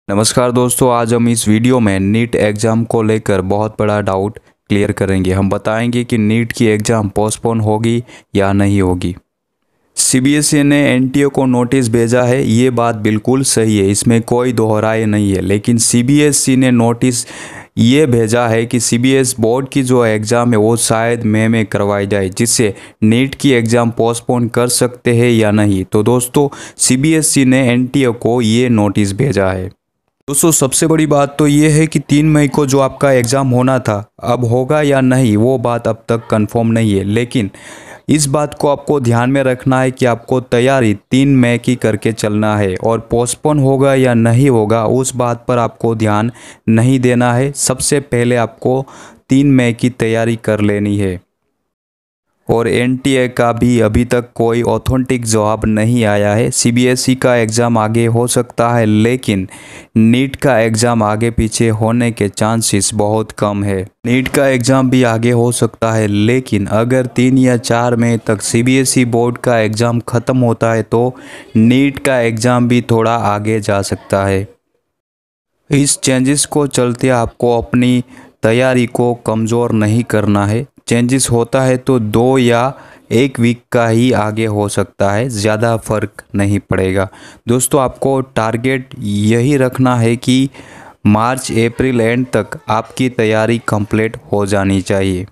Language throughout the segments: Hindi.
नमस्कार दोस्तों, आज हम इस वीडियो में नीट एग्ज़ाम को लेकर बहुत बड़ा डाउट क्लियर करेंगे। हम बताएंगे कि नीट की एग्ज़ाम पोस्टपोन होगी या नहीं होगी। सीबीएसई ने एनटीए को नोटिस भेजा है, ये बात बिल्कुल सही है, इसमें कोई दोहराए नहीं है। लेकिन सीबीएसई ने नोटिस ये भेजा है कि सीबीएस बोर्ड की जो एग्ज़ाम है वो शायद मई में करवाई जाए, जिससे नीट की एग्ज़ाम पोस्टपोन कर सकते हैं या नहीं। तो दोस्तों, सीबीएसई ने एनटीए को ये नोटिस भेजा है। दोस्तों, सबसे बड़ी बात तो ये है कि 3 मई को जो आपका एग्ज़ाम होना था, अब होगा या नहीं वो बात अब तक कंफर्म नहीं है। लेकिन इस बात को आपको ध्यान में रखना है कि आपको तैयारी 3 मई की करके चलना है, और पोस्टपोन होगा या नहीं होगा उस बात पर आपको ध्यान नहीं देना है। सबसे पहले आपको 3 मई की तैयारी कर लेनी है। और एनटीए का भी अभी तक कोई ऑथेंटिक जवाब नहीं आया है। सीबीएसई का एग्ज़ाम आगे हो सकता है, लेकिन नीट का एग्ज़ाम आगे पीछे होने के चांसेस बहुत कम है। नीट का एग्ज़ाम भी आगे हो सकता है, लेकिन अगर 3 या 4 मई तक सीबीएसई बोर्ड का एग्ज़ाम ख़त्म होता है तो नीट का एग्ज़ाम भी थोड़ा आगे जा सकता है। इस चेंजेस को चलते आपको अपनी तैयारी को कमज़ोर नहीं करना है। चेंजेस होता है तो 2 या 1 वीक का ही आगे हो सकता है, ज़्यादा फर्क नहीं पड़ेगा। दोस्तों, आपको टारगेट यही रखना है कि मार्च अप्रैल एंड तक आपकी तैयारी कंप्लीट हो जानी चाहिए।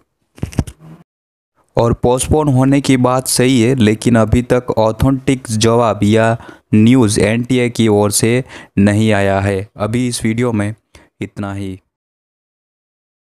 और पोस्टपोन होने की बात सही है, लेकिन अभी तक ऑथेंटिक जवाब या न्यूज़ एनटीए की ओर से नहीं आया है। अभी इस वीडियो में इतना ही।